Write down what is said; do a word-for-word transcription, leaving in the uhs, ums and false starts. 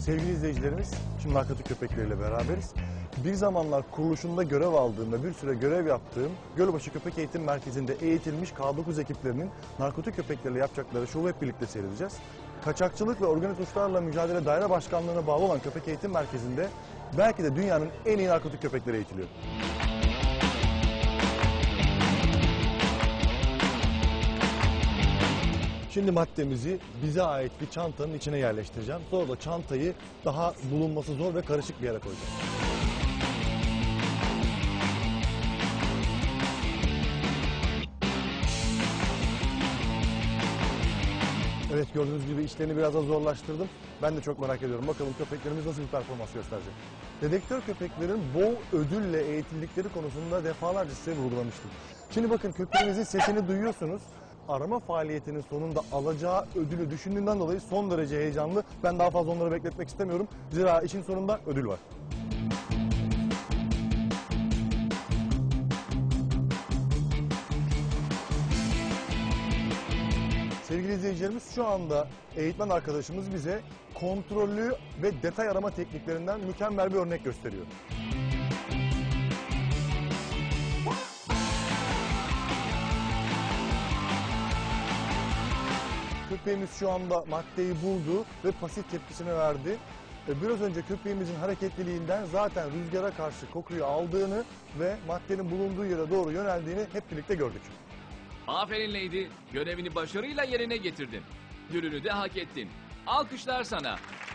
Sevgili izleyicilerimiz, şimdi narkotik köpekleriyle beraberiz. Bir zamanlar kuruluşunda görev aldığım ve bir süre görev yaptığım Gölbaşı Köpek Eğitim Merkezi'nde eğitilmiş K dokuz ekiplerinin narkotik köpeklerle yapacakları şovu hep birlikte seyredeceğiz. Kaçakçılık ve organik suçlarla mücadele daire başkanlığına bağlı olan Köpek Eğitim Merkezi'nde belki de dünyanın en iyi narkotik köpekleri eğitiliyor. Şimdi maddemizi bize ait bir çantanın içine yerleştireceğim. Sonra da çantayı daha bulunması zor ve karışık bir yere koyacağım. Evet, gördüğünüz gibi işlerini biraz da zorlaştırdım. Ben de çok merak ediyorum. Bakalım köpeklerimiz nasıl bir performans gösterecek. Dedektör köpeklerin bol ödülle eğitildikleri konusunda defalarca size vurgulamıştım. Şimdi bakın, köpeğinizin sesini duyuyorsunuz. Arama faaliyetinin sonunda alacağı ödülü düşündüğünden dolayı son derece heyecanlı. Ben daha fazla onları bekletmek istemiyorum. Zira işin sonunda ödül var. Sevgili izleyicilerimiz, şu anda eğitmen arkadaşımız bize kontrollü ve detay arama tekniklerinden mükemmel bir örnek gösteriyor. Köpeğimiz şu anda maddeyi buldu ve pasif tepkisini verdi. Biraz önce köpeğimizin hareketliliğinden zaten rüzgara karşı kokuyu aldığını ve maddenin bulunduğu yere doğru yöneldiğini hep birlikte gördük. Aferin Lady, görevini başarıyla yerine getirdin. Gülünü de hak ettin. Alkışlar sana.